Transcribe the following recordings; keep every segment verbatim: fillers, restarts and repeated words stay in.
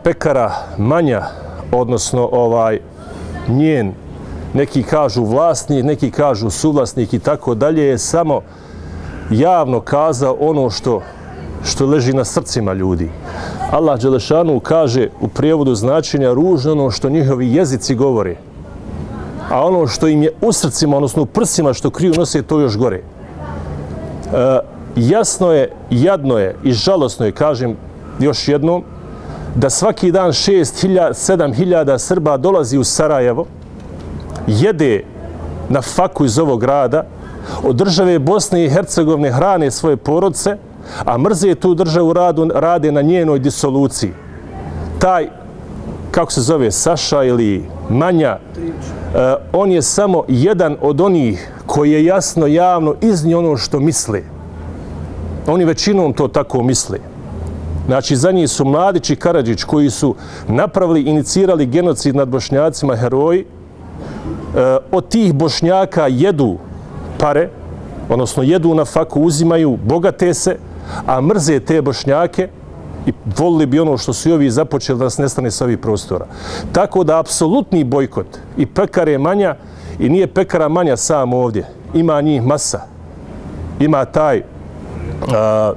pekara Manja, odnosno ovaj njen, neki kažu vlasnik, neki kažu suvlasnik i tako dalje, je samo javno kazao ono što, što leži na srcima ljudi. Allah dželešanu kaže u prijevodu značenja ružno ono što njihovi jezici govore, a ono što im je u srcima, odnosno u prsima što kriju nose, to još gore. E, jasno je, jadno je i žalosno je, kažem još jednom, da svaki dan šest hiljada, sedam hiljada Srba dolazi u Sarajevo, jede na faku iz ovog grada, od države Bosne i Hercegovine hrane svoje porodce, a mrze tu državu radu, rade na njenoj disoluciji. Taj, kako se zove, Saša ili Manja, uh, on je samo jedan od onih koji je jasno, javno iznio ono što misle. Oni većinom to tako misle. Znači, za njih su Mladić i Karadžić koji su napravili, inicirali genocid nad Bošnjacima, heroji. Uh, od tih Bošnjaka jedu pare, odnosno jedu na faku, uzimaju, bogate se, a mrze te Bošnjake i volili bi ono što su i ovi započeli da nas nestane sa ovih prostora. Tako da apsolutni bojkot i pekare Manja, i nije pekara Manja sam ovdje, ima njih masa. Ima taj a,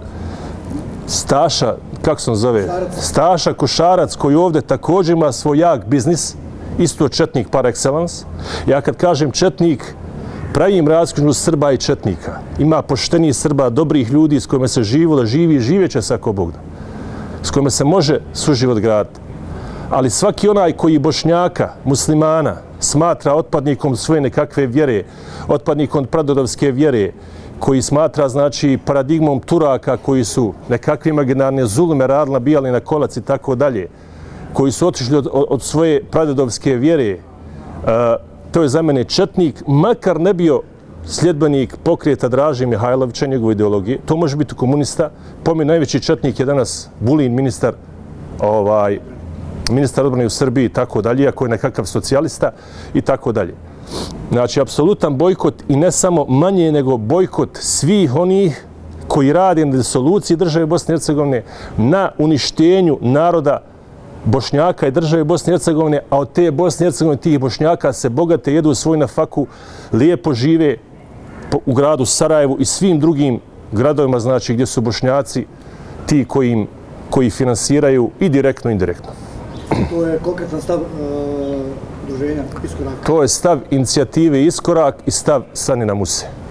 Staša, kako se on zove? Staša Košarac, koji ovdje također ima svoj jak biznis, isto četnik par excellence. Ja kad kažem četnik, pravim razliku Srba i četnika. Ima poštenih Srba, dobrih ljudi s kojima se živilo, živi i živjeće se ako Bog da. S kojima se može suživot graditi. Ali svaki onaj koji Bošnjaka, muslimana, smatra otpadnikom svoje nekakve vjere, otpadnikom pradodovske vjere, koji smatra, znači, paradigmom Turaka koji su nekakve imaginarne zulume radili, nabijali na kolac i tako dalje, koji su otišli od, od svoje pradodovske vjere, uh, to je za mene četnik, makar ne bio sljedbenik pokreta Draže Mihajlovića, njegove ideologije. To može biti komunista. Po meni najveći četnik je danas Vulin, ministar, ovaj, ministar odbrane u Srbiji i tako dalje, ako je nekakav socijalista i tako dalje. Znači, apsolutan bojkot i ne samo manje nego bojkot svih onih koji rade na disoluciji države Bosne i Hercegovine, na uništenju naroda Bošnjaka i države Bosne i Hercegovine, a od te Bosne i Hercegovine tih Bošnjaka se bogate, jedu svoj na faku, lijepo žive u gradu Sarajevu i svim drugim gradovima, znači gdje su Bošnjaci ti koji, im, koji finansiraju i direktno i indirektno. To je konkretan stav uh, druženja Iskorak? To je stav inicijative Iskorak i stav Sanina Muse.